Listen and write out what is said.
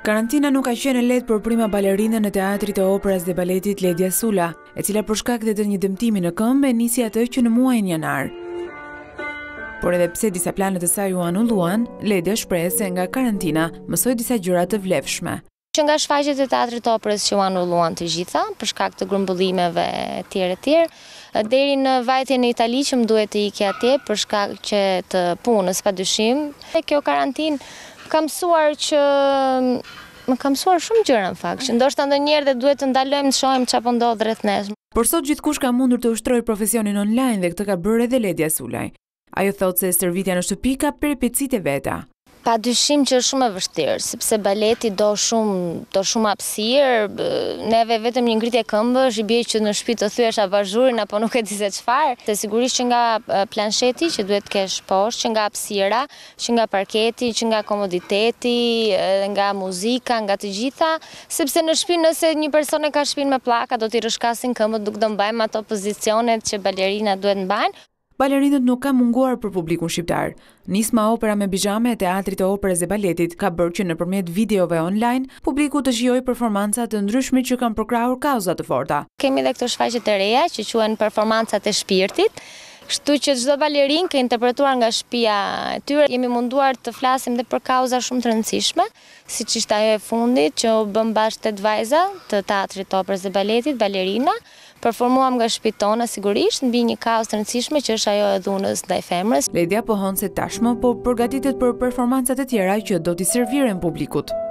Karantina nuk ka qenë e lehtë për prima balerinën e teatrit të operës dhe baletit Ledia Sula, e cila për shkak të një dëmtimi në këmbë nisi atë që në muajin janar. Por edhe pse disa planet e saj u anulluan, Ledia shpreh se nga karantina mësoi disa gjëra të vlefshme. Që nga shfaqjet e teatrit të operës që u anulluan të gjitha për shkak të grumbullimeve etj, deri në vajtjen në Itali që më duhet të ikja atje për shkak që të punës padyshim. Kjo karantinë më ka mësuar shumë gjëra në fakt, që ndoshta ndonjëherë dhe duhet të ndalojmë të shohim çfarë po ndodh rreth nesh. Por sot gjithkush ka mundur të ushtrojë profesionin online dhe këtë ka bërë edhe Ledia Sulaj. Ajo thotë se stërvitja në shtëpi ka peripecitë e veta. Padyshim që është shumë e vështirë, sepse baleti do shumë hapësirë, neve vetëm një ngritje këmbësh, i bie që në shtëpi të thyesh abazhurin apo nuk e di se çfarë. Se sigurisht që nga plansheti që duhet të kesh poshtë, që nga hapësira, që nga parketi, që nga komoditeti, nga muzika, nga të gjitha, sepse në shtëpi nëse një person e ka shtëpinë me pllaka do t'i rrëshkasin këmbët, nuk do mbajmë ato pozicionet që balerinat duhet mbajnë. Balerinët nuk ka munguar për publikun shqiptar. Nisma Opera me Bizhame e Teatrit të Operës dhe Baletit ka bërë që nëpërmjet videove online, publiku të shijojë performanca të ndryshme që kanë përkrahur kauza të forta. Kemi edhe këto shfaqje të reja që quhen performancat e shpirtit, kështu që çdo balerinë ka interpretuar nga shtëpia e tyre. Jemi munduar të flasim dhe për kauza shumë të rëndësishme, siç ishte ajo e fundit që u bën bashkë 8 vajza të Teatrit të Operës dhe Baletit, balerina. Performuam nga shtëpitë tona sigurisht mbi një kauzë të rëndësishme që është ajo e dhunës ndaj femrës. Ledia pohon se tashmë po përgatitet për performancat e tjera që do t'i serviren publikut.